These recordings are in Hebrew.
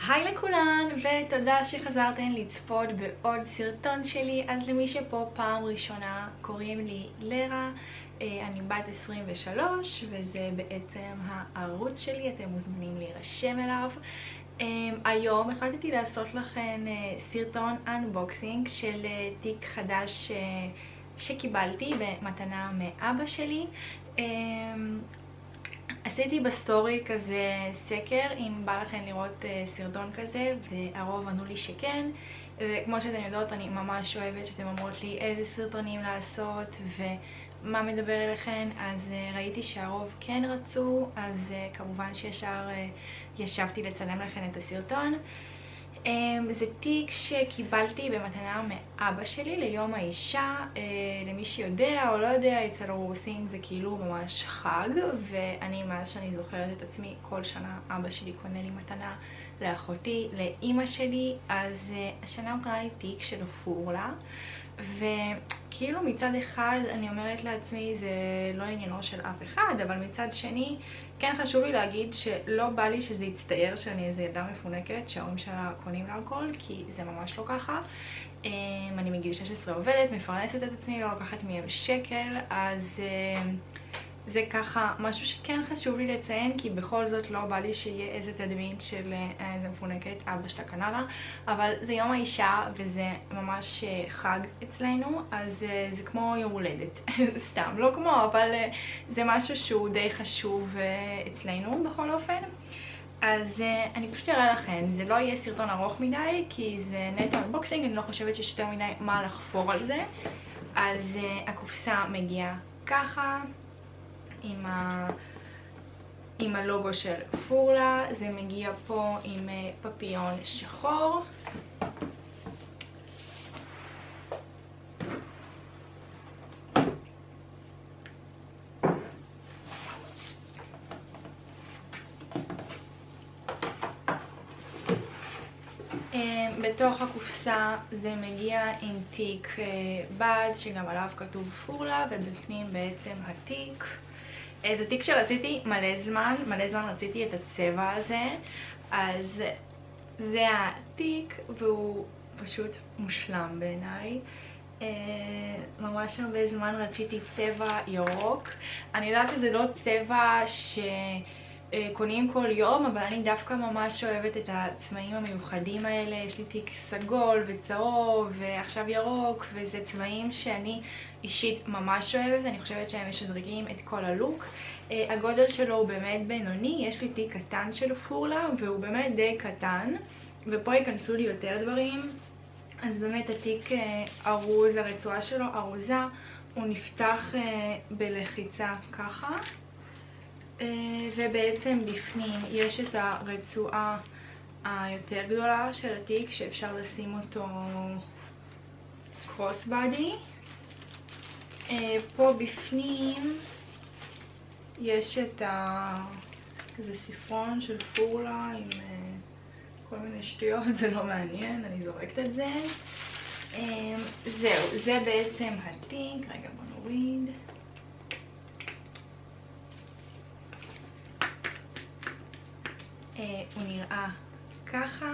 היי לכולן, ותודה שחזרתן לצפות בעוד סרטון שלי. אז למי שפה פעם ראשונה, קוראים לי לרה, אני בת 23 וזה בעצם הערוץ שלי, אתם מוזמנים להירשם אליו. היום החלטתי לעשות לכם סרטון אנבוקסינג של תיק חדש שקיבלתי במתנה מאבא שלי. עשיתי בסטורי כזה סקר אם בא לכם לראות סרטון כזה, והרוב ענו לי שכן. וכמו שאתן יודעות, אני ממש אוהבת שאתן אומרות לי איזה סרטונים לעשות ומה מדבר אליכן, אז ראיתי שהרוב כן רצו, אז כמובן שישר ישבתי לצלם לכם את הסרטון. זה תיק שקיבלתי במתנה מאבא שלי ליום האישה. למי שיודע או לא יודע, אצל הרוסים זה כאילו ממש חג, ואני מאז שאני זוכרת את עצמי כל שנה אבא שלי קונה לי מתנה, לאחותי, לאמא שלי. אז השנה הוא קנה לי תיק של פורלה, וכאילו מצד אחד אני אומרת לעצמי זה לא עניינו של אף אחד, אבל מצד שני כן חשוב לי להגיד שלא בא לי שזה יצטער שאני איזה ילדה מפונקת שההורים שלה קונים לה הכל, כי זה ממש לא ככה. אני מגיל 16 עובדת, מפרנסת את עצמי, לא לוקחת מהם שקל, אז זה ככה משהו שכן חשוב לי לציין, כי בכל זאת לא בא לי שיהיה איזה תדמית של איזה מפונקת אבא שלה קנה לה. אבל זה יום האישה וזה ממש חג אצלנו, אז זה כמו יום הולדת. סתם, לא כמו, אבל זה משהו שהוא די חשוב אצלנו בכל אופן. אז אני פשוט אראה לכם, זה לא יהיה סרטון ארוך מדי, כי זה נטו אנבוקסינג, אני לא חושבת שיש יותר מדי מה לחפור על זה. אז הקופסה מגיעה ככה, עם הלוגו של פורלה. זה מגיע פה עם פפיון שחור. בתוך הקופסה זה מגיע עם תיק בד שגם עליו כתוב פורלה, ובפנים בעצם התיק. זה תיק שרציתי מלא זמן רציתי את הצבע הזה, אז זה התיק והוא פשוט מושלם בעיניי. ממש הרבה זמן רציתי צבע ירוק. אני יודעת שזה לא צבע שקונים כל יום, אבל אני דווקא ממש אוהבת את הצבעים המיוחדים האלה. יש לי תיק סגול וצהוב ועכשיו ירוק, וזה צבעים שאני אישית ממש אוהבת. אני חושבת שהם משדרגים את כל הלוק. הגודל שלו הוא באמת בינוני. יש לי תיק קטן של פורלה והוא באמת די קטן, ופה ייכנסו לי יותר דברים. אז באמת התיק ארוז, הרצועה שלו ארוזה, הוא נפתח בלחיצה ככה, ובעצם בפנים יש את הרצועה היותר גדולה של התיק שאפשר לשים אותו קרוס בדי. פה בפנים יש את כזה ספרון של פורלה עם כל מיני שטויות, זה לא מעניין, אני זורקת את זה. זהו, זה בעצם התיק. רגע, בוא נוריד. הוא נראה ככה,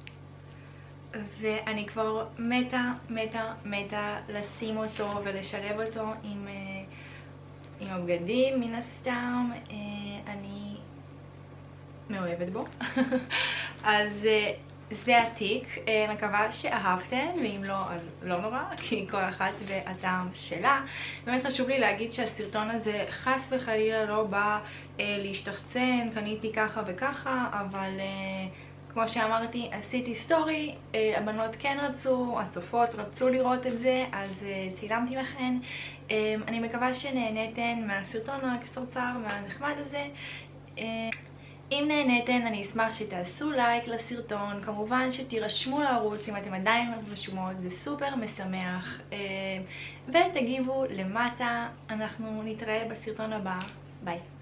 ואני כבר מתה לשים אותו ולשלב אותו עם הבגדים מן הסתם. אני מאוהבת בו. אז זה התיק, מקווה שאהבתם, ואם לא אז לא נורא, כי כל אחת והטעם שלה. באמת חשוב לי להגיד שהסרטון הזה חס וחלילה לא בא להשתחצן, קניתי ככה וככה, אבל כמו שאמרתי, עשיתי סטורי, הבנות כן רצו, הצופות רצו לראות את זה, אז צילמתי לכן. אני מקווה שנהניתן מהסרטון הקצרצר והנחמד הזה. אם נהניתן, אני אשמח שתעשו לייק לסרטון, כמובן שתירשמו לערוץ אם אתם עדיין לא רשומות, זה סופר משמח, ותגיבו למטה. אנחנו נתראה בסרטון הבא, ביי.